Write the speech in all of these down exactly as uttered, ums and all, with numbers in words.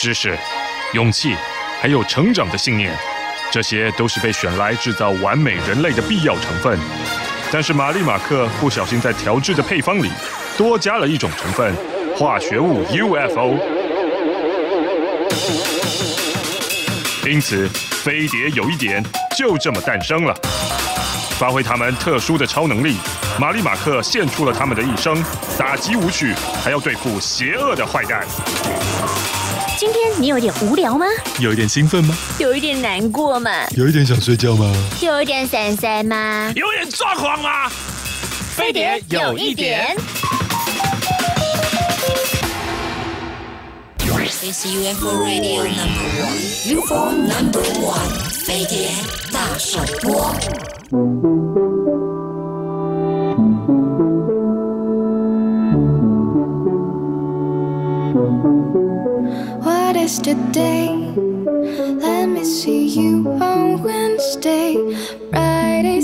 知识、勇气，还有成长的信念，这些都是被选来制造完美人类的必要成分。但是玛丽马克不小心在调制的配方里多加了一种成分——化学物 U F O。因此，飞碟有一点就这么诞生了。发挥他们特殊的超能力，玛丽马克献出了他们的一生，打击舞曲，还要对付邪恶的坏蛋。 今天你有点无聊吗？ 有一点兴奋吗？ 有一点难过吗？ 有一点想睡觉吗？ 有一点散散吗？ 有点抓狂吗？ 飞碟有一点。 It's U F O Radio Number One，U F O Number One， 飞碟大首播。 What is today? Let me see you on Wednesday, Friday,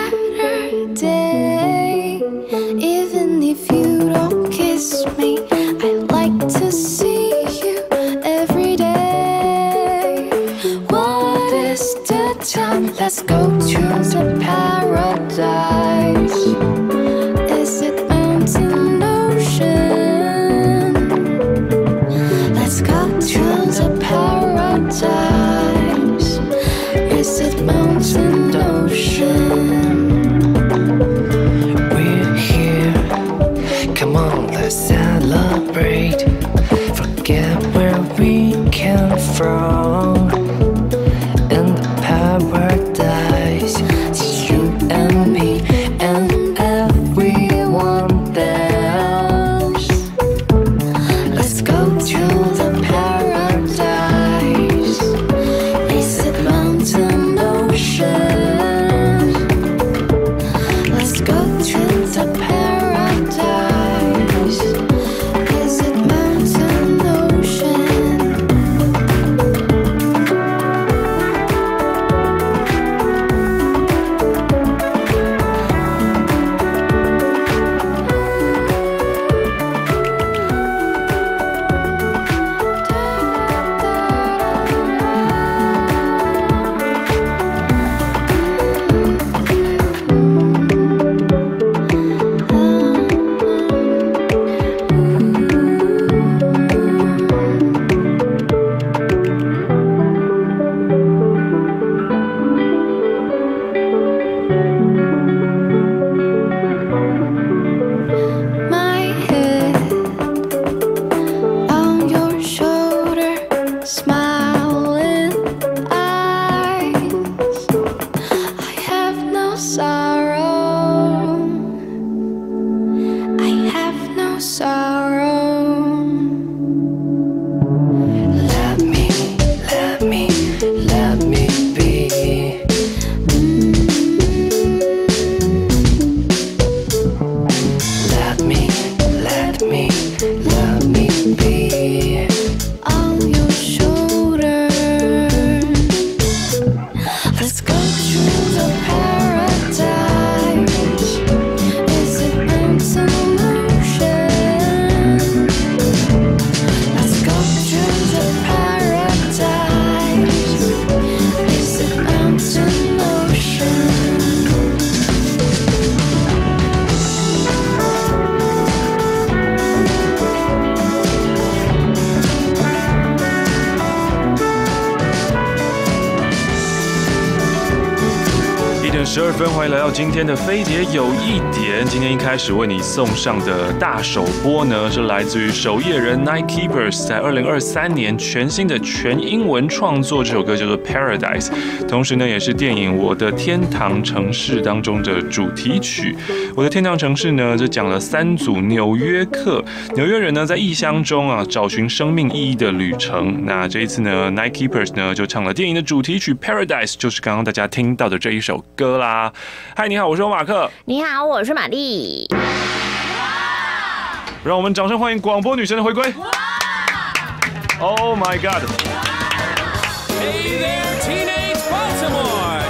Saturday. Even if you don't kiss me, I like to see you every day. What is the time? Let's go to the paradise. Is it mountain, ocean? Let's go to the paradise. Is it mountain, ocean? We're here. Come on, let's celebrate. Forget where we came from. In the paradise, it's you and me and everyone else. Let's go to the paradise. Is it mountain, ocean? Let's go to the paradise. Is it mountain, ocean? My head on your shoulder, smiling eyes. I have no sorrow. I have no sorrow. Let me, let me, let me be. Let me, let me, let me be on your shoulder. Let's go to the paradise. Is it mountain, ocean? Let's go to the paradise. Is it mountain, ocean? 一点十二分，欢迎来到今天的飞碟有一点。今天一开始为你送上的大首播呢，是来自于守夜人 Night Keepers 在二零二三年全新的全英文创作，这首歌叫做 Paradise， 同时呢也是电影《我的天堂城市》当中的主题曲。我的天堂城市呢，这讲了三组纽约客、纽约人呢在异乡中啊找寻生命意义的旅程。那这一次呢 ，Night Keepers 呢就唱了电影的主题曲 Paradise， 就是刚刚大家听到的这一首歌啦。嗨，你好，我是欧马克。 你好，我是玛丽。 让我们掌声欢迎广播女神的回归。Oh my God！ Hey there, teenage Baltimore!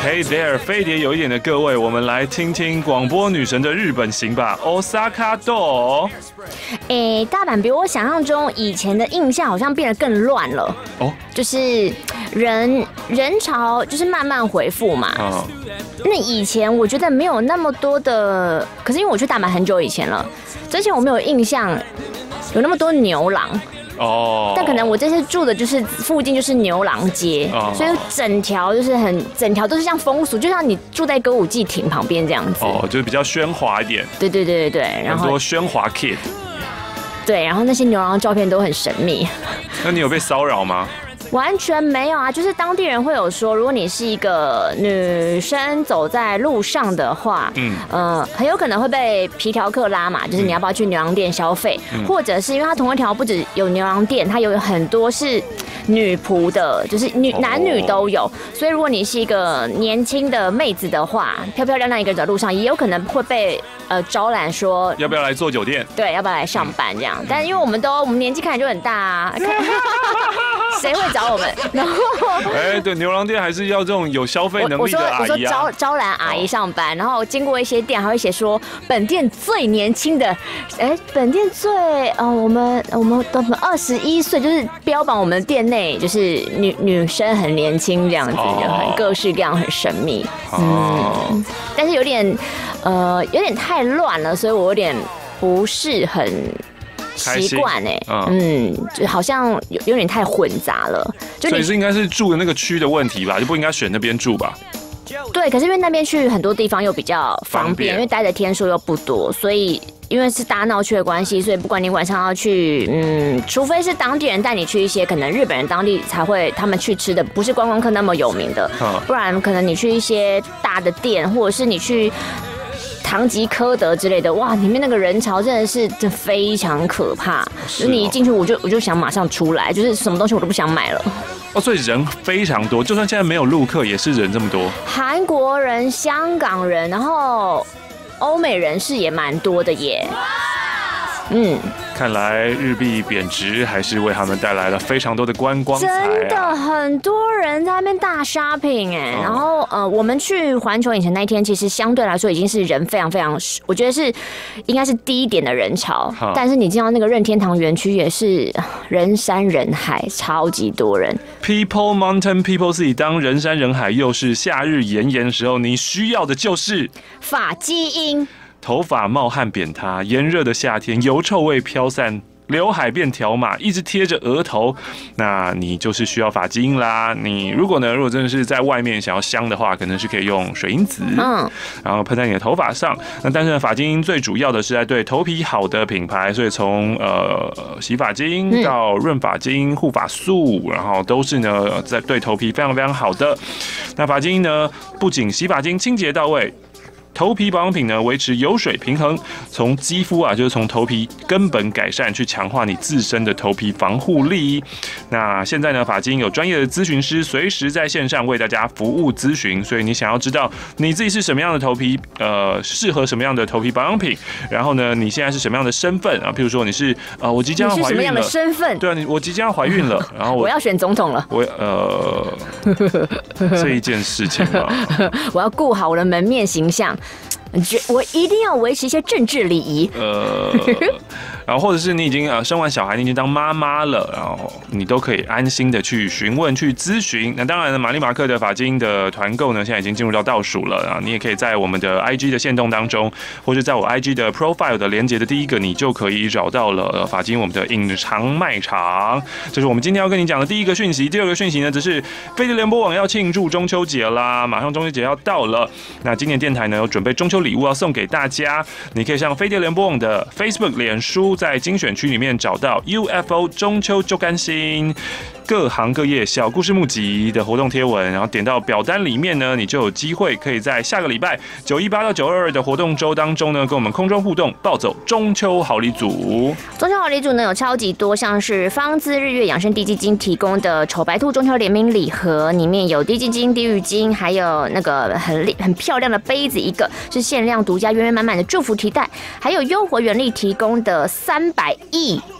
Hey there， 飞碟有一点的各位，我们来听听广播女神的日本行吧 ，Osaka Do。 诶，大阪比我想象中以前的印象好像变得更乱了。哦，就是人人潮就是慢慢恢复嘛。哦。那以前我觉得没有那么多的，可是因为我去大阪很久以前了，之前我没有印象有那么多牛郎。哦，但可能我这次住的就是附近就是牛郎街，哦、所以整条就是很整条都是像风俗，就像你住在歌舞伎町旁边这样子。 哦，就是比较喧哗一点。 对对对对对， 然后很多喧哗 kid。 对，然后那些牛郎的照片都很神秘。 那你有被骚扰吗？ 完全没有啊，就是当地人会有说，如果你是一个女生走在路上的话，嗯，呃，很有可能会被皮条客拉嘛，就是你要不要去牛郎店消费，嗯、或者是因为它同一条不止有牛郎店，它有很多是女仆的，就是女男女都有，所以如果你是一个年轻的妹子的话，漂漂亮亮一个人走在路上，也有可能会被呃招揽说要不要来做酒店， 对，要不要来上班这样，但因为我们都我们年纪看起来就很大啊。谁会找我们？然后， 哎、欸，对，牛郎店还是要这种有消费能力的阿姨啊。 我说，我说招招揽阿姨上班，然后经过一些店，还会写说本店最年轻的，哎、欸，本店最，呃，我们我们都二十一岁，就是标榜我们店内就是女女生很年轻这样子，就很各式各样，很神秘。嗯，但是有点，呃，有点太乱了，所以我有点不是很。习惯哎，嗯，就好像有有点太混杂了， 就所以是应该是住的那个区的问题吧，就不应该选那边住吧？ 对，可是因为那边去很多地方又比较方便，因为待的天数又不多，所以因为是大闹区的关系，所以不管你晚上要去，嗯，除非是当地人带你去一些可能日本人当地才会他们去吃的，不是观光客那么有名的，不然可能你去一些大的店，或者是你去。唐吉诃德之类的，哇，里面那个人潮真的是真非常可怕。就是、哦、你一进去，我就我就想马上出来，就是什么东西我都不想买了。 哦，所以人非常多，就算现在没有陆客，也是人这么多。 韩国人、香港人，然后欧美人士也蛮多的耶。嗯， 看来日币贬值还是为他们带来了非常多的观光财、啊、 真的很多人在那边大 shopping 哎、欸嗯，然后呃，我们去环球影城那一天，其实相对来说已经是人非常非常，我觉得是应该是低一点的人潮，嗯、但是你进到那个任天堂园区也是人山人海，超级多人。 People Mountain People City， 当人山人海又是夏日炎炎的时候，你需要的就是发基因。 头发冒汗扁塌，炎热的夏天，油臭味飘散，刘海变条码，一直贴着额头，那你就是需要发基因啦。你如果呢，如果真的是在外面想要香的话，可能是可以用水银子，嗯，然后喷在你的头发上。那但是呢，发基因最主要的是在对头皮好的品牌，所以从呃洗发精到润发精、护发素，然后都是呢在对头皮非常非常好的。那发基因呢，不仅洗发精清洁到位。头皮保养品呢，维持油水平衡，从肌肤啊，就是从头皮根本改善，去强化你自身的头皮防护力。那现在呢，发基因有专业的咨询师随时在线上为大家服务咨询，所以你想要知道你自己是什么样的头皮，呃，适合什么样的头皮保养品，然后呢，你现在是什么样的身份啊？譬如说你是呃，我即将要怀孕了，你是什么样的身份？ 对啊，你我即将要怀孕了，然后 我, 我要选总统了， 我呃，这一件事情吧， 我要顾好我的门面形象。我一定要维持一些政治礼仪。呃， 然后或者是你已经呃生完小孩，你已经当妈妈了，然后你都可以安心的去询问、去咨询。那当然呢，玛丽马克的发基因的团购呢，现在已经进入到倒数了啊！你也可以在我们的 I G 的限动当中，或者在我 I G 的 profile 的连结的第一个，你就可以找到了发基因我们的隐藏卖场。这是我们今天要跟你讲的第一个讯息。第二个讯息呢，只是飞碟联播网要庆祝中秋节啦，马上中秋节要到了。那今年电台呢有准备中秋礼物要送给大家，你可以上飞碟联播网的 Facebook 脸书，在精选区里面找到 U F O 中秋就甘心各行各业小故事募集的活动贴文，然后点到表单里面呢，你就有机会可以在下个礼拜九一八到九二二的活动周当中呢，跟我们空中互动，抱走中秋好礼组。 中秋好礼组呢有超级多，像是方姿日月养生低基金提供的丑白兔中秋联名礼盒，里面有低基金、低浴巾，还有那个很很漂亮的杯子，一个是限量独家圆圆满满的祝福提袋，还有优活原力提供的三百亿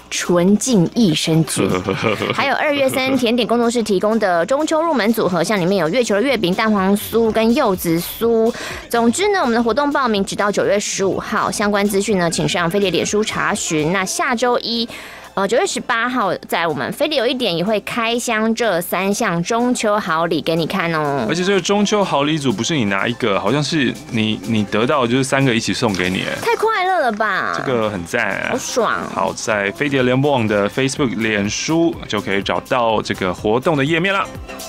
纯净益生菌。还有二月三甜点工作室提供的中秋入门组合，像里面有月球的月饼、蛋黄酥跟柚子酥。总之呢，我们的活动报名直到九月十五号，相关资讯呢，请上飞碟脸书查询。那下周一。呃，九月十八号，在我们飞碟有一点也会开箱这三项中秋好礼给你看哦。 而且这个中秋好礼组不是你拿一个，好像是你你得到就是三个一起送给你， 太快乐了吧？ 这个很赞， 好爽。 好，在飞碟联播网的 Facebook 脸书就可以找到这个活动的页面了。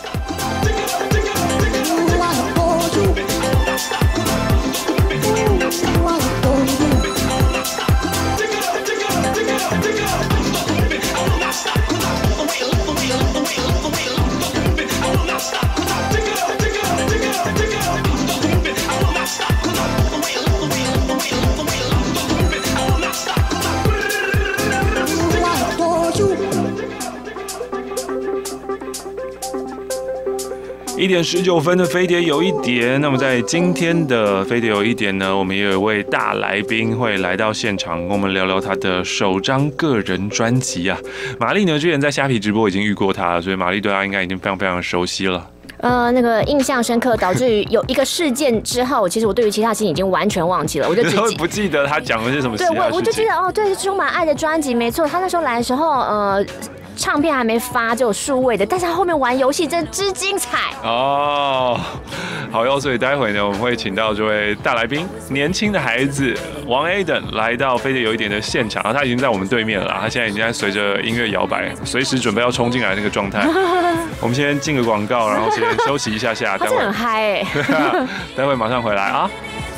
一点十九分的飞碟有一点，那么在今天的飞碟有一点呢，我们也有一位大来宾会来到现场，跟我们聊聊他的首张个人专辑啊。玛丽呢，之前在虾皮直播已经遇过他了，所以玛丽对他应该已经非常非常熟悉了。 呃，那个印象深刻，导致于有一个事件之后，其实我对于其他事情已经完全忘记了，我就只记不记得他讲的是什么事。 对，我我就记得哦，对，是充满爱的专辑，没错。他那时候来的时候，呃。唱片还没发，就有数位的，但是他后面玩游戏真之精彩哦。好哟，所以待会呢，我们会请到这位大来宾，年轻的孩子王 Aiden 来到飞碟有一点的现场，他已经在我们对面了，他现在已经在随着音乐摇摆，随时准备要冲进来那个状态。我们先进个广告，然后先休息一下下， 他真的很嗨哎， 待会马上回来啊。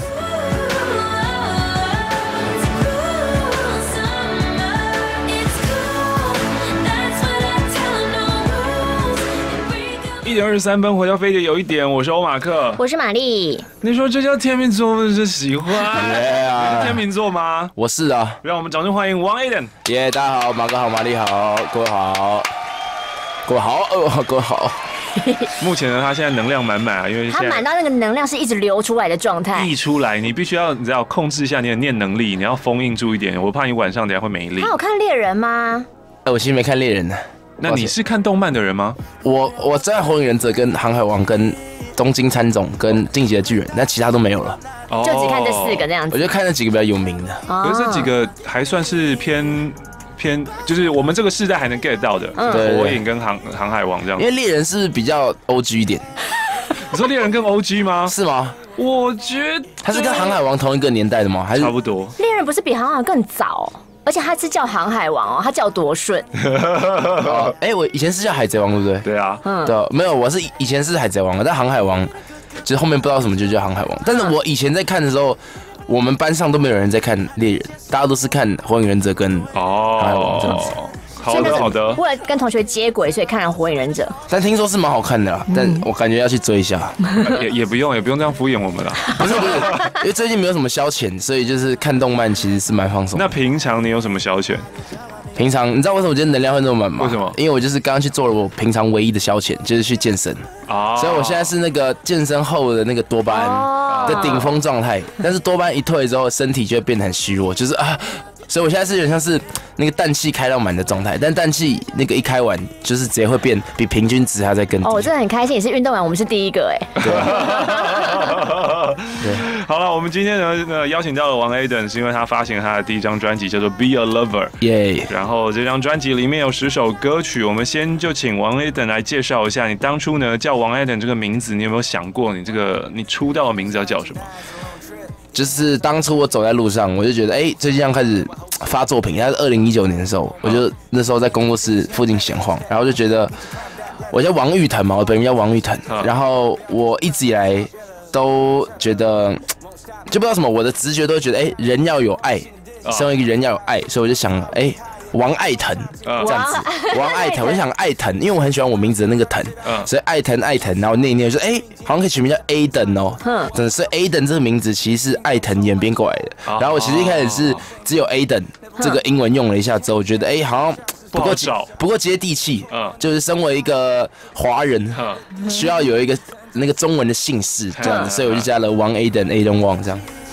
一点二十三分，回到飞碟有一点，我是欧马克， 我是玛丽。 你说这叫天秤座，不是喜欢？你是天秤座吗？ 我是啊。 让我们掌声欢迎王 Aiden。 耶，大家好，马哥好，玛丽好，各位好，各位好，呃，各位好。 目前呢，他现在能量满满啊，因为他满到那个能量是一直流出来的状态， 溢出来。你必须要，你知道控制一下你的念能力，你要封印住一点，我怕你晚上等下会没力。 他有看猎人吗？ 哎，我其实没看猎人呢。 那你是看动漫的人吗？ 我我在《火影忍者》跟《航海王》跟《东京喰种》跟《进击的巨人》，但其他都没有了。 就只看这四个这样子。 我就看那几个比较有名的。 可是这几个还算是偏偏，就是我们这个世代还能 get 到的，《火影》跟航《航海王》这样。 因为猎人是比较 O G 一点。 你说猎人更 O G 吗？ 是吗？ 我觉得他是跟《航海王》同一个年代的吗？还是差不多？ 猎人不是比航海王更早？而且他是叫航海王哦，他叫多顺。 哎、欸，我以前是叫海贼王，对不对？ 对啊， 嗯， 对，没有，我是以前是海贼王，但航海王就是后面不知道什么就叫航海王。但是我以前在看的时候，我们班上都没有人在看猎人，大家都是看火影忍者跟航海王这样子。 好的好的， 为了跟同学接轨，所以看了《火影忍者》。 但听说是蛮好看的啦，嗯、但我感觉要去追一下。 也也不用，也不用这样敷衍我们啦。 不是不是，因为最近没有什么消遣，所以就是看动漫其实是蛮放松。 那平常你有什么消遣？ 平常你知道为什么我今天能量会那么满吗？ 为什么？ 因为我就是刚刚去做了我平常唯一的消遣，就是去健身。哦。所以我现在是那个健身后的那个多巴胺的顶峰状态，但是多巴胺一退之后，身体就会变得很虚弱，就是啊。所以我现在是有点像是那个氮气开到满的状态，但氮气那个一开完，就是直接会变比平均值还要再更低。 哦，我真的很开心，也是运动完我们是第一个哎。 对。 好了，我们今天呢邀请到了王 Aiden， 是因为他发行了他的第一张专辑叫做《Be a Lover》， 耶。 然后这张专辑里面有十首歌曲，我们先就请王 Aiden 来介绍一下，你当初呢叫王 Aiden 这个名字，你有没有想过你这个你出道的名字要叫什么？ 就是当初我走在路上，我就觉得，哎、欸，最近要开始发作品。它是二零一九年的时候，我就那时候在工作室附近闲晃，然后就觉得，我叫王玉腾嘛，我本名叫王玉腾，然后我一直以来都觉得，就不知道什么，我的直觉都觉得，哎、欸，人要有爱，身为一个人要有爱，所以我就想，哎、欸。王爱腾这样子，王爱腾，我就想爱腾，因为我很喜欢我名字的那个腾，所以爱腾爱腾，然后念一念就说，哎、欸，好像可以取名叫 Aiden 哦，嗯，真的是 Aiden 这个名字其实是爱腾演变过来的。然后我其实一开始是只有 Aiden 这个英文用了一下之后，我觉得哎、欸，好像不够不够接地气，嗯，就是身为一个华人，需要有一个那个中文的姓氏这样子，所以我就加了王 Aiden Aiden Wang 这样。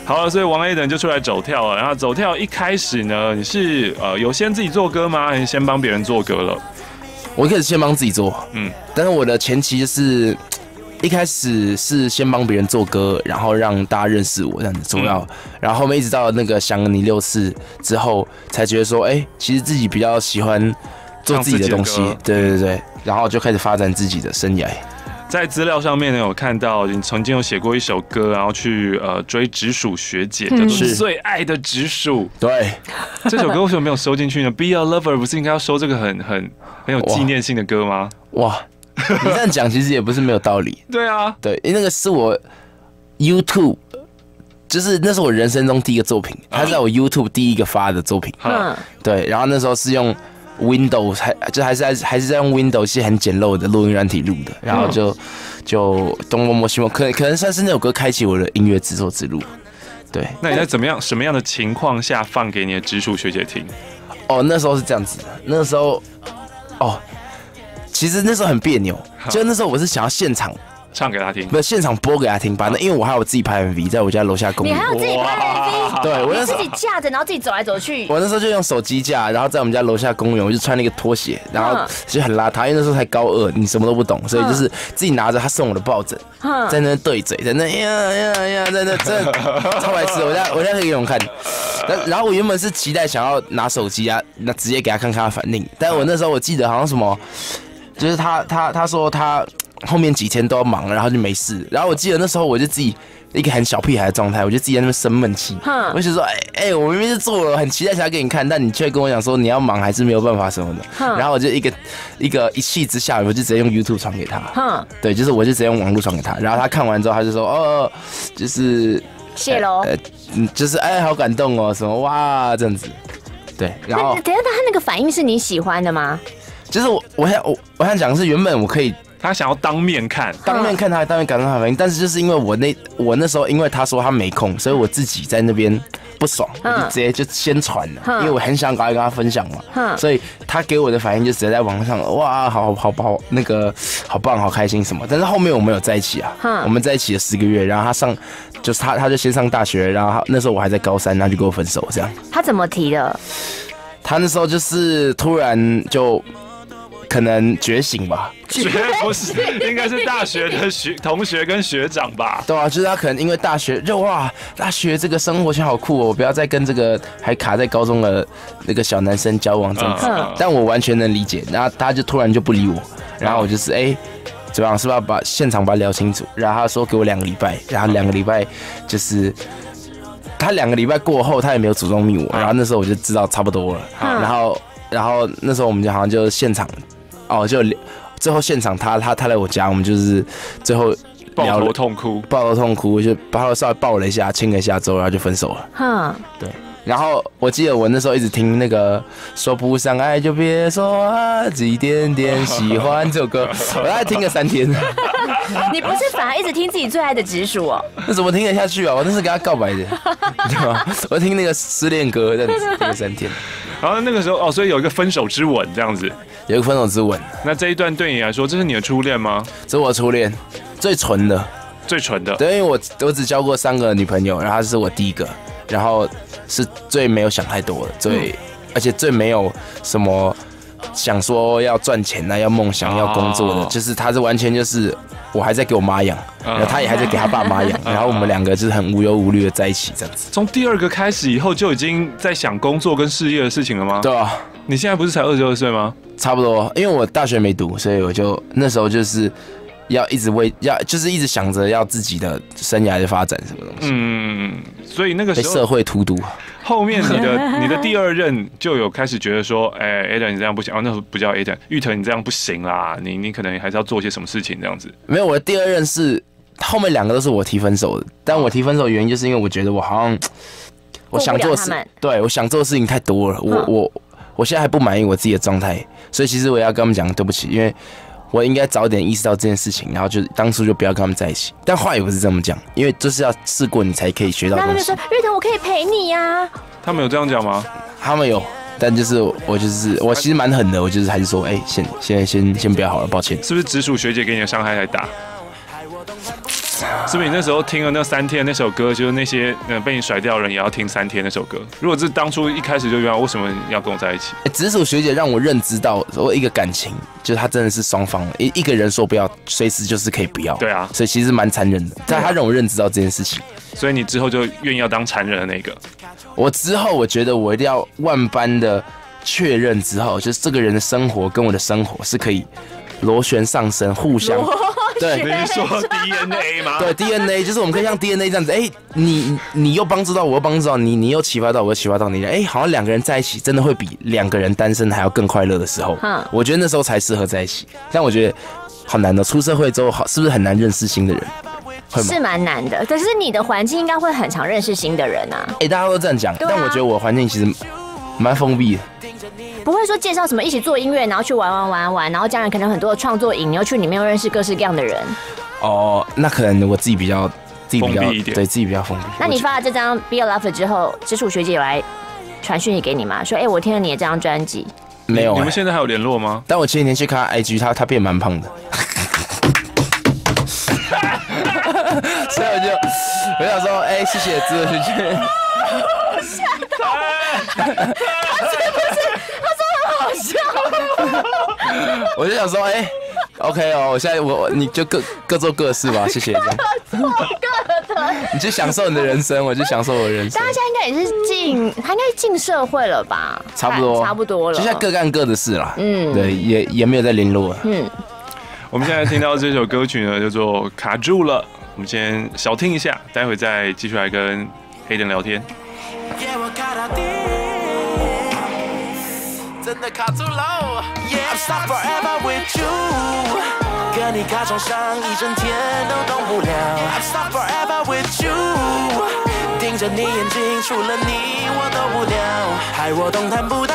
好了，所以王 A 等就出来走跳了。然后走跳一开始呢，你是呃有先自己做歌吗？还是先帮别人做歌了？ 我一开始先帮自己做，嗯，但是我的前期就是一开始是先帮别人做歌，然后让大家认识我这样子重要，嗯、然后后面一直到那个想你六四之后，才觉得说，哎、欸，其实自己比较喜欢做自己的东西，对对对，然后就开始发展自己的生涯。 在资料上面呢，有看到你曾经有写过一首歌，然后去呃追直属学姐，叫做《最爱的直属》。 对， 这首歌为什么没有收进去呢 ？Be a Lover 不是应该要收这个很很很有纪念性的歌吗？ 哇，你这样讲其实也不是没有道理。 对啊， 对，因为那个是我 YouTube， 就是那是我人生中第一个作品，它是在我 YouTube 第一个发的作品。嗯，对，然后那时候是用。Windows 还就还是还是还是在用 Windows 是很简陋的录音软体录的，然后就就东摸摸西摸，可能可能算是那首歌开启我的音乐制作之路。对， 那你在怎么样什么样的情况下放给你的直属学姐听？ 哦，那时候是这样子的，那时候哦，其实那时候很别扭，就那时候我是想要现场。 唱给他听， 不是现场播给他听，反正因为我还有自己拍 M V， 在我家楼下公园。 你还有自己拍 M V？ 对，我那自己架着，然后自己走来走去。 我那时候就用手机架，然后在我们家楼下公园，我就穿那个拖鞋，然后就很邋遢，因为那时候才高二，你什么都不懂，所以就是自己拿着他送我的抱枕，在那对嘴，在那呀呀呀，在那真的超白痴。我家我家可以给你们看。然后我原本是期待想要拿手机啊，那直接给他看看他反应，但我那时候我记得好像什么，就是他他他说他。后面几天都要忙，然后就没事。然后我记得那时候我就自己一个很小屁孩的状态，我就自己在那边生闷气。我就说，哎、欸、哎、欸，我明明是做了，很期待想要给你看，但你却跟我讲说你要忙还是没有办法什么的。然后我就一个一个一气之下，我就直接用 YouTube 传给他。对，就是我就直接用网络传给他。然后他看完之后，他就说，哦，就是谢喽，呃， 就是哎，好感动哦，什么哇这样子。对，然后等一下他那个反应是你喜欢的吗？ 就是我我想我我想讲的是原本我可以。 他想要当面看， 当面看他，当面感受他的反应。但是就是因为我那我那时候，因为他说他没空，所以我自己在那边不爽，我就直接就先传了，因为我很想赶快跟他分享嘛。所以他给我的反应就直接在网上，哇，好好好，那个好棒，好开心什么。但是后面我们有在一起啊，我们在一起了十个月，然后他上就是他他就先上大学，然后他那时候我还在高三，他就跟我分手这样。 他怎么提的？ 他那时候就是突然就。可能觉醒吧， 觉不是，应该是大学的学同学跟学长吧？ 对啊，就是他可能因为大学就哇，大学这个生活圈好酷哦，我不要再跟这个还卡在高中的那个小男生交往这样子。嗯、但我完全能理解，然后他就突然就不理我，然后我就是哎、欸，怎么样？是不是要把现场把它聊清楚？然后他说给我两个礼拜，然后两个礼拜就是他两个礼拜过后，他也没有主动密我，然后那时候我就知道差不多了，嗯、然后然后那时候我们就好像就现场。哦，就最后现场他他他来我家，我们就是最后抱头痛哭， 抱头痛哭，就把他稍微抱了一下，亲了一下之后，然后就分手了。哼，对。然后我记得我那时候一直听那个说不上爱就别说啊，一点点喜欢这首歌，我大概听了三天。 你不是反而一直听自己最爱的直属哦？ 那怎么听得下去啊？我那是跟他告白的，对吗？我听那个失恋歌这样子听了三天。 然后那个时候哦，所以有一个分手之吻这样子。 有一个分手之吻， 那这一段对你来说，这是你的初恋吗？ 这是我的初恋，最纯的， 最纯的。 对，因为我我只交过三个女朋友，然后她是我第一个，然后是最没有想太多的，最、嗯、而且最没有什么想说要赚钱啊，要梦想，要工作的，哦、就是她是完全就是我还在给我妈养，然后她也还在给她爸妈养，然后我们两个就是很无忧无虑的在一起这样子。 从第二个开始以后，就已经在想工作跟事业的事情了吗？ 对啊。 你现在不是才二十二岁吗？ 差不多，因为我大学没读，所以我就那时候就是要一直为要就是一直想着要自己的生涯的发展什么东西。嗯， 所以那个时候被社会荼毒。 后面你的你的第二任就有开始觉得说，哎、欸、，Adam 你这样不行，哦，那时候不叫 Adam， 玉腾你这样不行啦，你你可能还是要做些什么事情这样子。 没有，我的第二任是后面两个都是我提分手的，但我提分手的原因就是因为我觉得我好像我想做的事，对我想做的事情太多了，我、嗯、我。我现在还不满意我自己的状态，所以其实我也要跟他们讲对不起，因为我应该早点意识到这件事情，然后就当初就不要跟他们在一起。但话也不是这么讲，因为就是要试过你才可以学到东西。 那他们就说：“玉腾，我可以陪你呀、啊。” 他们有这样讲吗？ 他们有，但就是我就是我其实蛮狠的，我就是还是说，哎、欸，先先先先不要好了，抱歉。 是不是直属学姐给你的伤害太大？ 是不是你那时候听了那三天那首歌，就是那些呃被你甩掉的人也要听三天那首歌？如果是当初一开始就原来为什么要跟我在一起？ 欸、直属学姐让我认知到，我一个感情就是她真的是双方的，一一个人说不要，随时就是可以不要。 对啊， 所以其实蛮残忍的，但她让我认知到这件事情。 所以你之后就愿意要当残忍的那个。 我之后我觉得我一定要万般的确认之后，就是这个人的生活跟我的生活是可以螺旋上升，互相。对， 你是说 D N A 吗？ 对 D N A 就是我们可以像 D N A 这样子，哎、欸，你你又帮助到我，又帮助到你，你又启发到我，又启发到你，哎、欸，好像两个人在一起真的会比两个人单身还要更快乐的时候，嗯，我觉得那时候才适合在一起。但我觉得好难哦，出社会之后好是不是很难认识新的人？ 是蛮难的，可是你的环境应该会很常认识新的人啊。 哎、欸，大家都这样讲、啊，但我觉得我的环境其实蛮封闭的。 不会说介绍什么一起做音乐，然后去玩玩玩玩，然后将来可能很多的创作营，你又去里面又认识各式各样的人。 哦，那可能我自己比较自己比较封闭一点， 对自己比较封闭。 那你发了这张《Be a Lover》之后，直属学姐有来传讯息给你吗？说，哎、欸，我听了你的这张专辑。 没有、欸， 你们现在还有联络吗？ 但我前几天去看他 I G， 他他变蛮胖的。所以我就我想说，哎、欸，谢谢直属学姐。 吓到！他是不是？他说很好笑。 我就想说，哎、欸、，OK 哦，我现在我你就各各做各事吧，谢谢这样。 各做各的。 你去享受你的人生，我就享受我的人生。 但他现在应该也是进，他应该进社会了吧？ 差不多， 差不多了。 就现在各干各的事啦。嗯，对，也也没有再联络了。嗯。 我们现在听到这首歌曲呢，叫做《卡住了》。我们先小听一下，待会再继续来跟黑人聊天。 真的卡住了 ，I'm stuck forever with you， 跟你卡床上一整天都动不了 ，I'm stuck forever with you， 盯着你眼睛，除了你我都不了，害我动弹不得。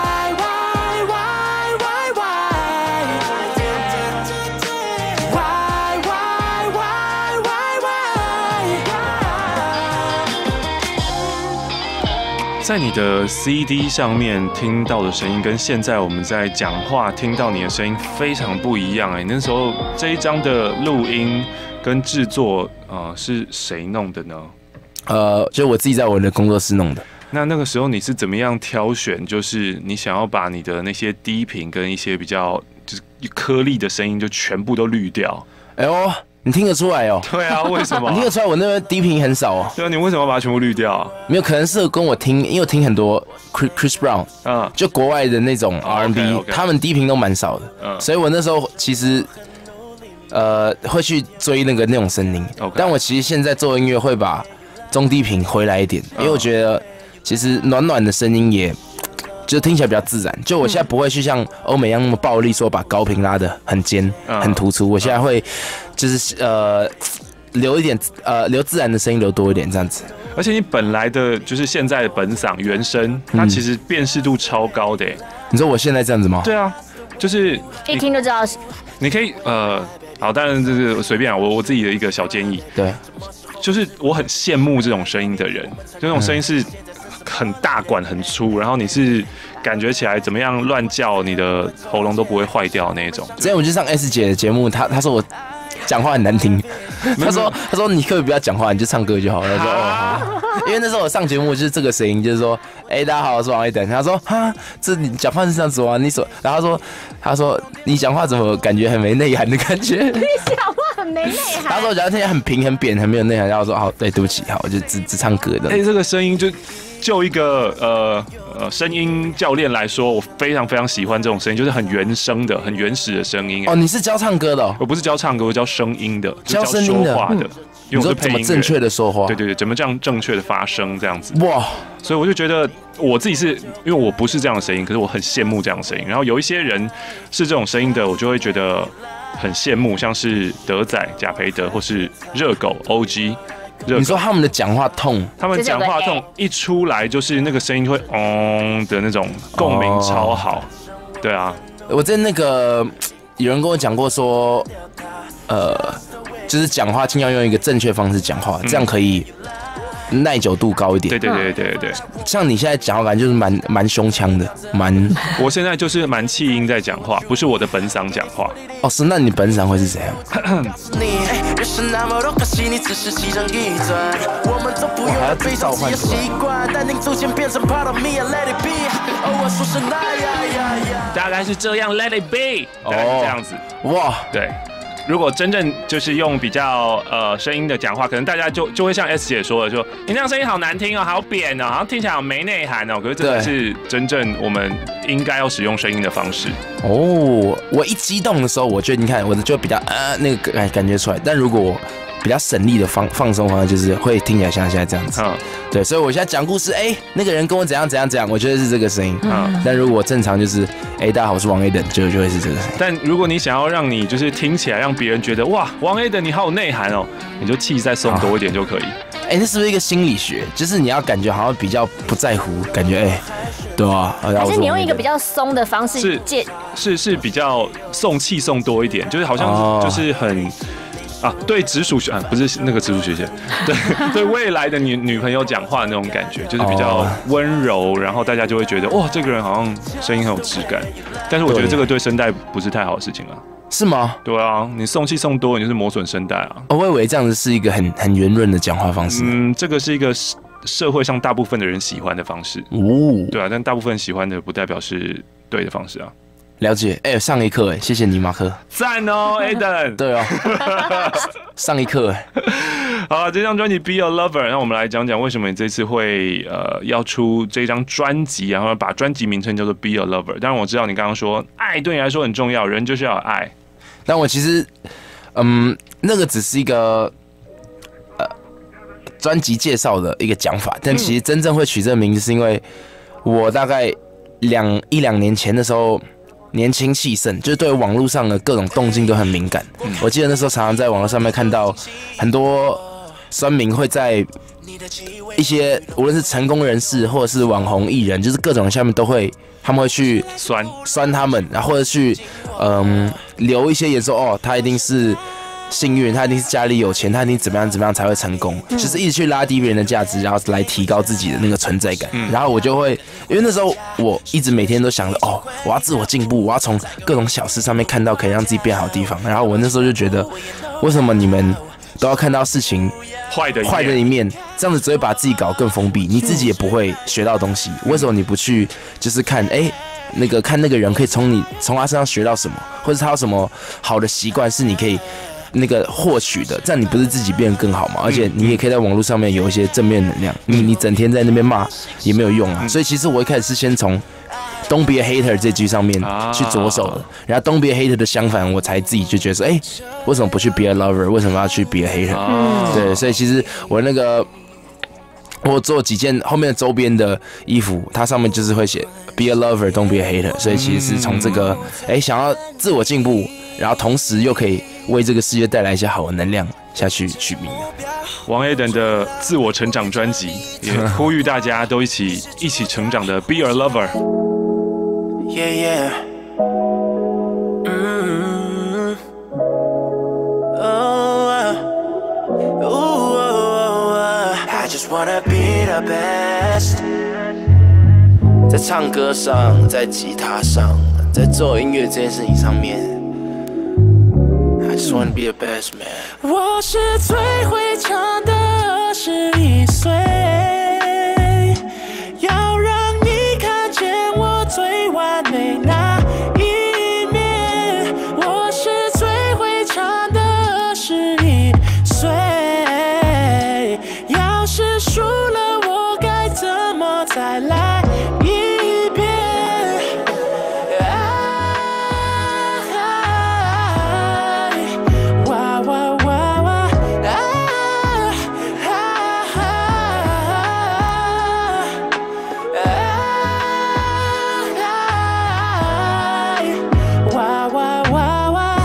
在你的 C D 上面听到的声音，跟现在我们在讲话听到你的声音非常不一样哎。那时候这一张的录音跟制作，呃，是谁弄的呢？ 呃，就我自己在我的工作室弄的。 那那个时候你是怎么样挑选？就是你想要把你的那些低频跟一些比较就是颗粒的声音，就全部都滤掉。 哎呦，你听得出来哦？ 对啊，为什么？ 你听得出来我那边低频很少哦？ 对啊，你为什么把它全部滤掉啊？ 没有，可能是跟我听，因为我听很多 Chris Brown， 嗯，就国外的那种 R and B，、oh, okay, okay. 他们低频都蛮少的，嗯，所以我那时候其实呃会去追那个那种声音， okay. 但我其实现在做音乐会把中低频回来一点，因为我觉得其实暖暖的声音也。就听起来比较自然，就我现在不会去像欧美一样那么暴力，说把高频拉得很尖、嗯、很突出。我现在会就是呃留一点呃留自然的声音留多一点这样子。 而且你本来的就是现在的本嗓原声，它其实辨识度超高的、欸。 你说我现在这样子吗？ 对啊，就是一听就知道。 你可以呃好，当然这是随便啊，我我自己的一个小建议。 对， 就是我很羡慕这种声音的人，这种声音是。很大管很粗，然后你是感觉起来怎么样乱叫，你的喉咙都不会坏掉那种。 之前我去上 S 姐的节目，她她说我讲话很难听，她说她说你可以不要讲话，你就唱歌就好了。我说哦好，因为那时候我上节目就是这个声音，就是说，哎、欸、大家好，我是王一等。她说哈，这你讲话是这样子吗？你说，然后她说她说你讲话怎么感觉很没内涵的感觉？ 你讲话很没内涵。 她说我讲话听起来很平很扁很没有内涵，然后我说好，对，对不起，好，我就只只唱歌的。 哎、欸，这个声音就。就一个呃呃声音教练来说，我非常非常喜欢这种声音，就是很原生的、很原始的声音。 哦，你是教唱歌的、哦？ 我不是教唱歌，我教声音的， 教声音的， 说话的。 嗯、因为我是配音乐，怎么正确的说话？ 对对对，怎么这样正确的发声这样子？ 哇！ 所以我就觉得我自己是因为我不是这样的声音，可是我很羡慕这样的声音。然后有一些人是这种声音的，我就会觉得很羡慕，像是德仔、贾培德或是热狗 O G。 你说他们的讲话痛， 他们讲话痛一出来就是那个声音会嗯的那种共鸣超好，对啊。 我在那个有人跟我讲过说，呃，就是讲话尽量用一个正确方式讲话，这样可以耐久度高一点。 对对对对对对。 像你现在讲话感觉就是蛮蛮胸腔的，蛮。 我现在就是蛮气音在讲话，不是我的本嗓讲话。 哦，是，那你本嗓会是怎样？我还要自召唤出来。大概是这样 ，Let it be， 大概是这样子。哇，对。如果真正就是用比较呃声音的讲话，可能大家就就会像 S 姐说的，说你那样声音好难听哦，好扁哦，好像听起来好没内涵哦。可是这个是真正我们应该要使用声音的方式。 哦，我一激动的时候，我就你看我的就比较呃那个感感觉出来，但如果我比较省力的放放松方式，就是会听起来像现在这样子。嗯，对，所以我现在讲故事，哎、欸，那个人跟我怎样怎样怎样，我觉得是这个声音。嗯，但如果正常就是，哎、欸，大家好，我是王 Aden， 就就会是这个声音。 但如果你想要让你就是听起来让别人觉得哇，王 Aden 你好有内涵哦，你就气再松多一点就可以。 哎、欸，那是不是一个心理学？就是你要感觉好像比较不在乎，感觉哎、欸，对啊。 还是你用一个比较松的方式是借， 是是比较送气送多一点，就是好像就是很。啊，对直属学啊，不是那个直属学姐，对对未来的女女朋友讲话的那种感觉，就是比较温柔，然后大家就会觉得哇，这个人好像声音很有质感。但是我觉得这个对声带不是太好的事情啊。 是吗？ 对啊，你送气送多，你就是磨损声带啊。 我以为这样子是一个很很圆润的讲话方式。 嗯，这个是一个社会上大部分的人喜欢的方式。哦，对啊，但大部分喜欢的不代表是对的方式啊。 了解，哎、欸，上一课哎，谢谢你马克， 赞哦 ，Aden， 对哦，上一课哎， 好，这张专辑《Be a Lover》，那我们来讲讲为什么你这次会呃要出这张专辑，然后把专辑名称叫做《Be a Lover》。当然我知道你刚刚说爱对你来说很重要，人就是要有爱， 但我其实嗯，那个只是一个呃专辑介绍的一个讲法，但其实真正会取这个名字是因为我大概两一两年前的时候。年轻气盛，就是对网络上的各种动静都很敏感。嗯、我记得那时候常常在网络上面看到很多酸民会在一些无论是成功人士或者是网红艺人，就是各种下面都会，他们会去酸酸他们，然后或者去嗯留一些言说哦，他一定是幸运，他一定是家里有钱，他一定怎么样怎么样才会成功，嗯、就是一直去拉低别人的价值，然后来提高自己的那个存在感。嗯、然后我就会，因为那时候我一直每天都想着，哦，我要自我进步，我要从各种小事上面看到可以让自己变好的地方。然后我那时候就觉得，为什么你们都要看到事情坏的坏的一面，这样子只会把自己搞更封闭，你自己也不会学到东西。为什么你不去就是看，哎、欸？那个看那个人可以从你从他身上学到什么，或者他有什么好的习惯是你可以那个获取的，这样你不是自己变得更好吗？而且你也可以在网络上面有一些正面能量。你你整天在那边骂也没有用啊。所以其实我一开始是先从 "Don't be a hater" 这句上面去着手的，然后 "Don't be a hater" 的相反，我才自己就觉得说，哎、欸，为什么不去 be a lover？ 为什么要去 be a hater？、嗯、对，所以其实我那个。我做几件后面的周边的衣服，它上面就是会写 "Be a lover, don't be a hater"， 所以其实是从这个哎、欸、想要自我进步，然后同时又可以为这个世界带来一些好的能量下去取名的。 王 Aden 的自我成长专辑，也呼吁大家都一起一起成长的 "Be a lover"。 Yeah, yeah. Mm-hmm. Oh, uh, ooh, oh, uh, I just wanna be the best. 在唱歌上，在吉他上，在做音乐这件事情上面 I just wanna be the best, man. 我是最会唱的二十一岁，要让你看见我最完美那一面。我是最会唱的二十一岁，要是输了我该怎么再来一遍？哇哇哇哇！哇哇哇哇！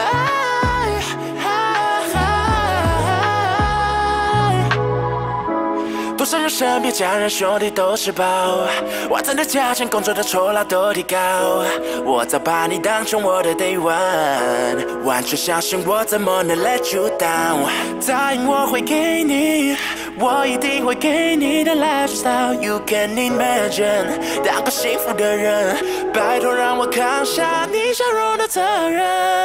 多少人身边家人兄弟都是宝，我挣的价钱工作的酬劳都提高，我早把你当成我的 day one， 完全相信我怎么能 let you down， 答应我会给你我一定会给你的 lifestyle You can imagine 当个幸福的人，拜托让我扛下你笑容的责任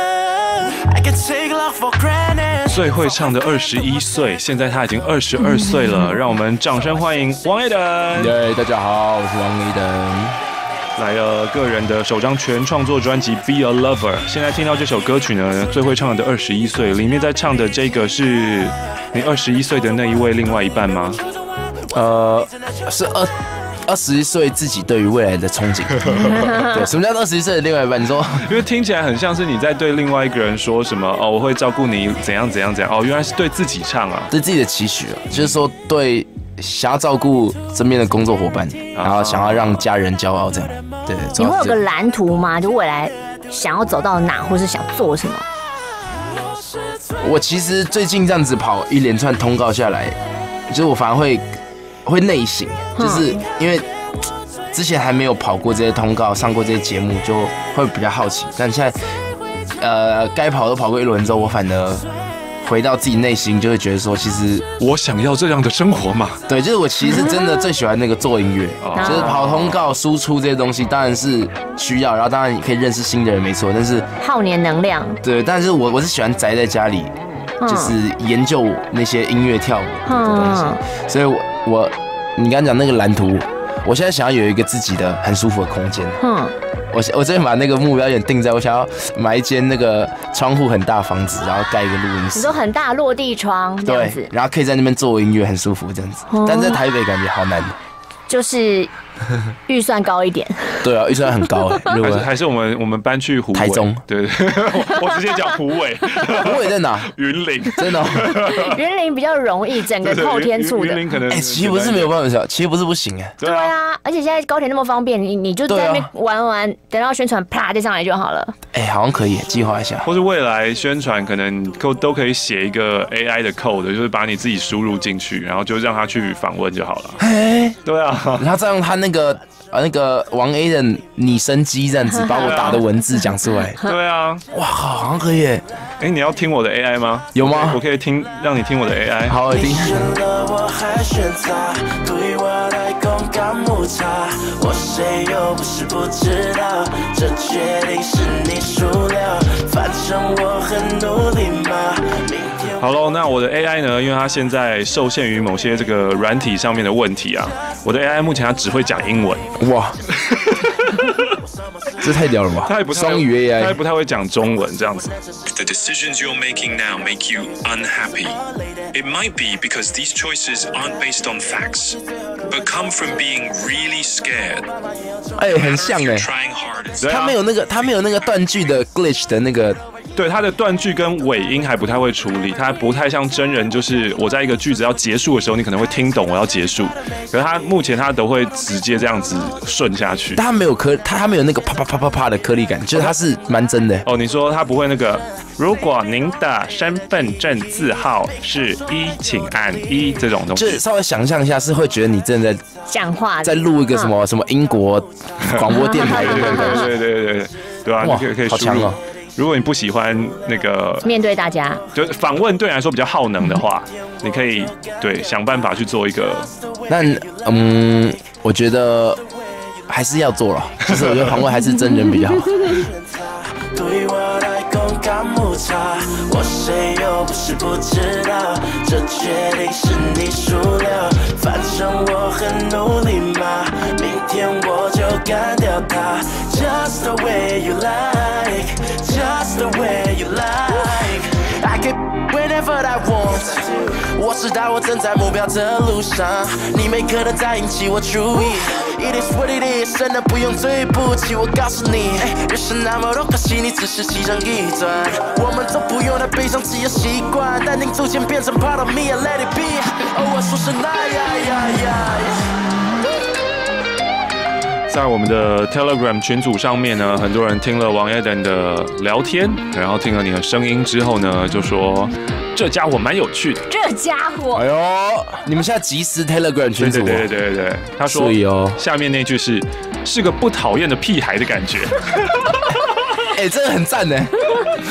I can take love for granted 最会唱的二十一岁，现在他已经二十二岁了，让我们掌声欢迎王 Aden。 耶，大家好，我是王 Aden。 来了个人的首张全创作专辑《Be a Lover》，现在听到这首歌曲呢，最会唱的二十一岁，里面在唱的这个是你二十一岁的那一位另外一半吗？ 呃，是二二十一岁自己对于未来的憧憬。对，什么叫二十一岁的另外一半？你说， 因为听起来很像是你在对另外一个人说什么哦，我会照顾你怎样怎样怎样哦，原来是对自己唱啊， 对自己的期许啊，就是说对。想要照顾身边的工作伙伴，然后想要让家人骄傲，这样。对， 你会有个蓝图吗？就未来想要走到哪，或是想做什么？ 我其实最近这样子跑一连串通告下来，就是我反而会会内省，就是因为之前还没有跑过这些通告，上过这些节目，就会比较好奇。但现在呃该跑都跑过一轮之后，我反而。回到自己内心，就会觉得说，其实我想要这样的生活嘛。 对，就是我其实真的最喜欢那个做音乐，就是跑通告、输出这些东西，当然是需要，然后当然可以认识新的人，没错。但是耗年能量。 对，但是我我是喜欢宅在家里，就是研究那些音乐、跳舞的东西。所以我，我你刚刚讲那个蓝图，我现在想要有一个自己的很舒服的空间。嗯。我我这边把那个目标有点定在我想要买一间那个窗户很大的房子，然后盖一个录音室。 你说很大落地窗这样子， 对，然后可以在那边做音乐，很舒服这样子。哦、但在台北感觉好难。 就是预算高一点。对啊，预算很高哎。 还是还是我们我们搬去湖台中， 对对，我直接讲湖尾。 湖尾在哪？ 云林， 真的、哦。 云林比较容易，整个后天处的。 云林可能哎、欸，其实不是没有办法，其实不是不行哎。 对啊，而且现在高铁那么方便，你你就在那边玩玩，等到宣传啪就上来就好了。 哎、欸，好像可以计划一下。 或是未来宣传可能都可以写一个 A I 的 code， 就是把你自己输入进去，然后就让他去访问就好了。哎，对啊， 然后再用他那个。啊，那个王 A 的拟声机这样子把我打的文字讲出来。 对啊， 哇，好像可以耶。 哎、欸，你要听我的 A I 吗？ 有吗？ 我可以听，让你听我的 A I。 好，我听。 好喽，那我的 A I 呢？因为它现在受限于某些这个软体上面的问题啊，我的 A I 目前它只会讲英文。哇， 这太屌了吧！ 它也不太双语 A I， 它也不太会讲中文这样子。 The decisions you're making now make you unhappy. It might be because these choices aren't based on facts, but come from being really scared. 哎、欸，很像哎、欸，他没有那个，他没有那个断句的 glitch 的那个。 对，他的断句跟尾音还不太会处理，他不太像真人，就是我在一个句子要结束的时候，你可能会听懂我要结束，可是他目前他都会直接这样子顺下去。 但他没有颗，他他没有那个啪啪啪啪啪的颗粒感，就是他是蛮真的。 哦，你说他不会那个？如果您的身份证字号是一，请按一这种东西， 就是稍微想象一下，是会觉得你真的在讲话， 在录一个什么、嗯、什么英国广播电台的那种。对对对对对啊，你可以可以输入。如果你不喜欢那个面对大家， 就是访问对你来说比较耗能的话，你可以对想办法去做一个。 但嗯，我觉得还是要做了，就是我觉得访问还是真人比较好。对我来讲感悟差，我谁又不是不知道，这决定是你输了，反正我很努力嘛，明天我就干掉它。Just the way you like, just the way you like. I can whenever I want. 我知道我正在目标的路上，你没可能再引起我注意。It is what it is， 真的不用对不起，我告诉你，人生那么多可惜，你只是其中一段。我们都不用太悲伤，只有习惯，淡定逐渐变成 part of me and let it be。偶尔说声哎呀呀呀。 在我们的 Telegram 群组上面呢，很多人听了王 Aden 的聊天，然后听了你的声音之后呢，就说这家伙蛮有趣的。 这家伙， 哎呦，你们现在即时 Telegram 群组、哦， 对对对对对，他说，哦、下面那句是是个不讨厌的屁孩的感觉。 哎、欸，真的很赞呢。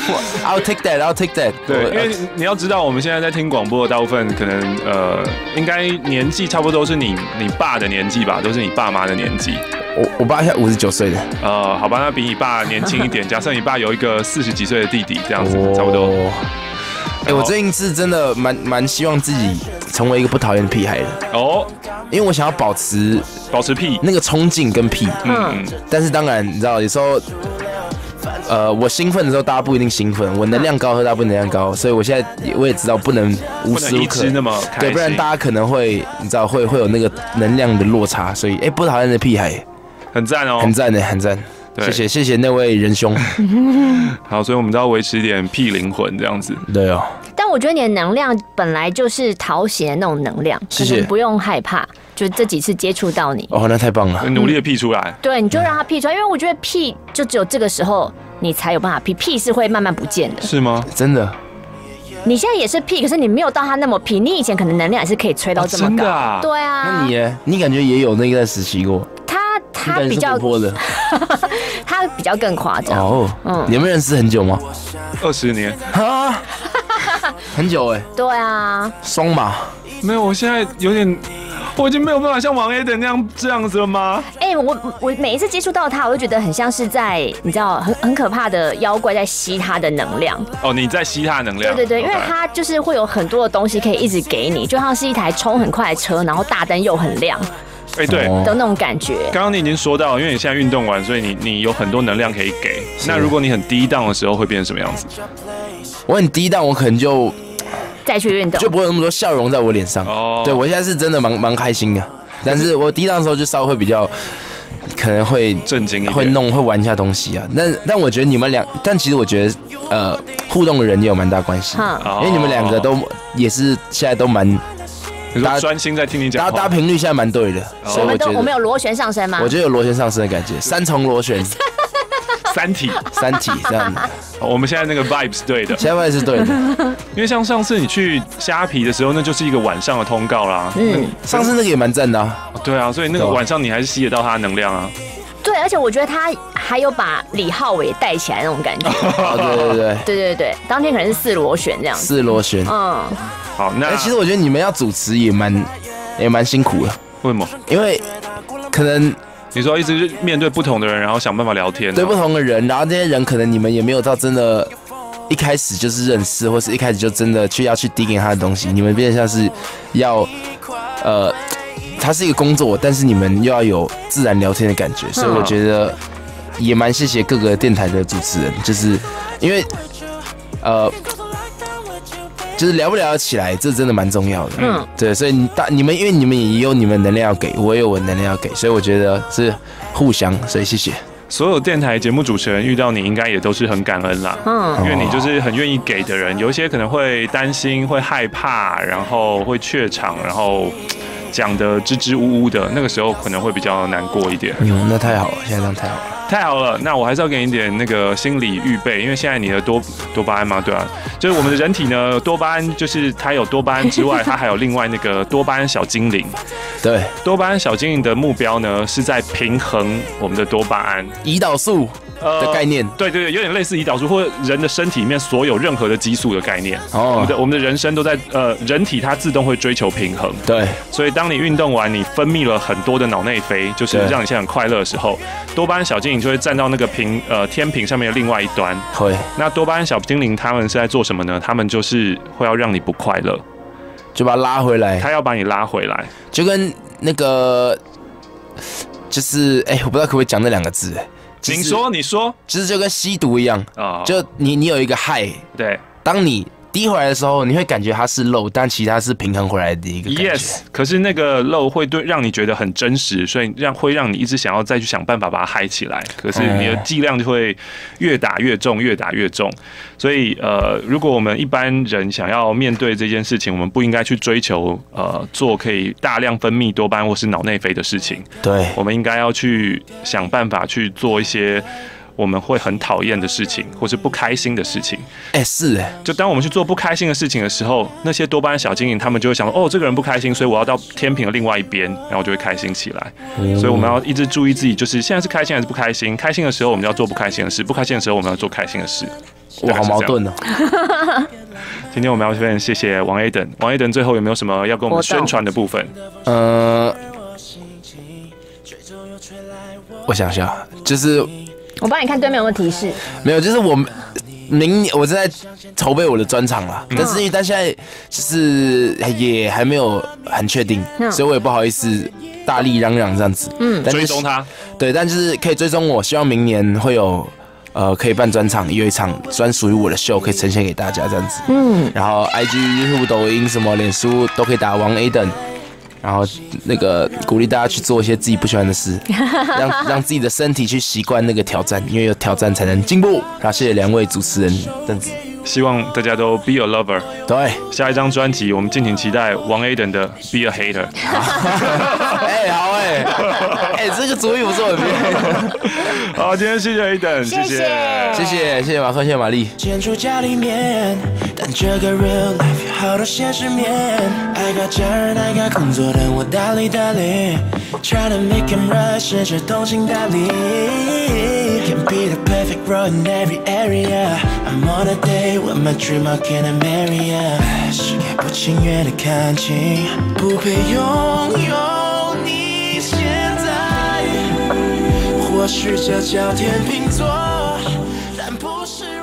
I'll take that, I'll take that。 对，因为你要知道，我们现在在听广播的大部分，可能呃，应该年纪差不多都是你你爸的年纪吧，都是你爸妈的年纪。 我我爸现在五十九岁的。 呃，好吧，那比你爸年轻一点。假设你爸有一个四十几岁的弟弟，这样子差不多。 哎、欸，我最近是真的蛮蛮希望自己成为一个不讨厌的屁孩的哦，因为我想要保持保持屁那个冲劲跟屁，嗯，但是当然你知道有时候，呃，我兴奋的时候大家不一定兴奋，我能量高和大家不能量高，所以我现在我也知道不能无时无刻那么开心， 对，不然大家可能会你知道会会有那个能量的落差，所以哎、欸，不讨厌的屁孩很赞哦， 很赞的，很赞。谢谢谢谢那位仁兄。 好，所以我们都要维持一点屁灵魂这样子。 对哦。 但我觉得你的能量本来就是讨喜的那种能量， 谢谢， 不用害怕。就这几次接触到你， 哦，那太棒了， 努力的屁出来。 对，你就让它屁出来，因为我觉得屁就只有这个时候你才有办法屁，屁是会慢慢不见的。 是吗？ 真的。 你现在也是屁，可是你没有到他那么屁。你以前可能能量也是可以吹到这么高。哦、 真的啊？ 对啊。 那你呢？你感觉也有那个时期过？ 他他比较活的， 他比较更夸张。 哦，嗯，你们认识很久吗？ 二十年啊，很久哎、欸。 对啊。 双马。 没有，我现在有点。我已经没有办法像王 A 的那样这样子了吗？ 哎、欸，我我每一次接触到他，我就觉得很像是在你知道很很可怕的妖怪在吸他的能量。 哦，你在吸他的能量？ 对对对，因为他就是会有很多的东西可以一直给你，就像是一台冲很快的车，然后大灯又很亮。 哎、欸，对的那种感觉。 刚刚你已经说到，因为你现在运动完，所以你你有很多能量可以给。那如果你很低档的时候，会变成什么样子？ 我很低档，我可能就。 再去运动就不会有那么多笑容在我脸上。哦，对我现在是真的蛮蛮开心的，但是我低档的时候就稍微会比较，可能会震惊， 会弄会玩一下东西啊。但但我觉得你们俩，但其实我觉得呃互动的人也有蛮大关系，因为你们两个都也是现在都蛮， 大家专心在听你讲话， 大家频率现在蛮对的，所以我觉得我们有螺旋上升吗？ 我觉得有螺旋上升的感觉，三重螺旋。 三体， 三体这样子。 我们现在那个 vibe 是对的， 现在 vibe 是对的。 因为像上次你去虾皮的时候，那就是一个晚上的通告啦。 嗯，上次那个也蛮赞的啊。 对啊，所以那个晚上你还是吸得到他的能量啊。 对，而且我觉得他还有把李浩伟带起来那种感觉。 哦，对对对， 对对对，当天可能是四螺旋这样子。 四螺旋。 嗯。 好，那、 欸、其实我觉得你们要主持也蛮也蛮辛苦的。 为什么？ 因为可能。 你说一直面对不同的人，然后想办法聊天、啊， 对不同的人，然后这些人可能你们也没有到真的，一开始就是认识，或是一开始就真的去要去递给他的东西，你们变得像是要，呃，它是一个工作，但是你们又要有自然聊天的感觉，所以我觉得也蛮谢谢各个电台的主持人，就是因为，呃。就是聊不聊得起来，这真的蛮重要的。嗯，对，所以你大你们，因为你们也有你们能量要给，我也有我能量要给，所以我觉得是互相，所以谢谢。 所有电台节目主持人遇到你，应该也都是很感恩啦。嗯，因为你就是很愿意给的人，有一些可能会担心、会害怕，然后会怯场，然后讲的支支吾吾的，那个时候可能会比较难过一点。 嗯，那太好了，现在这样太好了。 太好了，那我还是要给你一点那个心理预备，因为现在你的多多巴胺嘛，对啊，就是我们的人体呢，多巴胺就是它有多巴胺之外，它还有另外那个多巴胺小精灵。 对， 多巴胺小精灵的目标呢是在平衡我们的多巴胺胰岛素的概念。 呃、对对对，有点类似胰岛素或人的身体里面所有任何的激素的概念。哦，我们的我们的人生都在呃，人体它自动会追求平衡。 对， 所以当你运动完，你分泌了很多的脑内啡，就是让你现在很快乐的时候，多巴胺小精灵就会站到那个平呃天平上面的另外一端。 会。 那多巴胺小精灵他们是在做什么呢？他们就是会要让你不快乐， 就把它拉回来。 他要把你拉回来， 就跟那个就是哎、欸，我不知道可不可以讲那两个字。 你说，你说， 其实就跟吸毒一样啊， oh. 就你你有一个high， 对， 当你低回来的时候，你会感觉它是 low， 但其实它是平衡回来的一个感觉。 Yes， 可是那个 low 会对让你觉得很真实，所以让会让你一直想要再去想办法把它嗨起来。可是你的剂量就会越打越重，越打越重。所以呃，如果我们一般人想要面对这件事情，我们不应该去追求呃做可以大量分泌多巴胺或是脑内啡的事情。 对， 我们应该要去想办法去做一些我们会很讨厌的事情，或是不开心的事情。 哎、欸，是哎， 就当我们去做不开心的事情的时候，那些多巴胺小精灵他们就会想说，哦，这个人不开心，所以我要到天平的另外一边，然后就会开心起来。嗯、所以我们要一直注意自己，就是现在是开心还是不开心。开心的时候我们要做不开心的事，不开心的时候我们要做开心的事。 我好矛盾哦。 今天我们要先谢谢王 Aden， 王 Aden 最后有没有什么要跟我们宣传的部分？ 呃，我想想，就是我帮你看对面有没有提示。 没有，就是我明年我正在筹备我的专场啦，嗯、但是因为但现在就是也还没有很确定，嗯、所以我也不好意思大力嚷嚷这样子。嗯， 追踪他， 对，但就是可以追踪我，希望明年会有。呃，可以办专场，有一场专属于我的秀可以呈现给大家这样子。嗯，然后 I G、YouTube、抖音什么、脸书都可以打王 Aden， 然后那个鼓励大家去做一些自己不喜欢的事，让让自己的身体去习惯那个挑战，因为有挑战才能进步。然后谢谢两位主持人这样子。 希望大家都 be a lover。 对， 下一张专辑我们敬请期待王 Aden 的 Be a Hater。 哎、欸，好哎、欸，哎、欸，这个主意不错。 好，今天谢谢 Aden， 谢谢， 谢谢，谢谢马克，谢谢玛丽。 建筑家里面，但这个 real life 有好多现实面。I got 家人 ，I got 工作，但我打理打理 ，try to make him right， 试着通情达理。Can be the perfect role in every area. I'm on a day with my dream, how can I marry ya? 是该不情愿的看清，不配拥有你现在。或许这叫天秤座。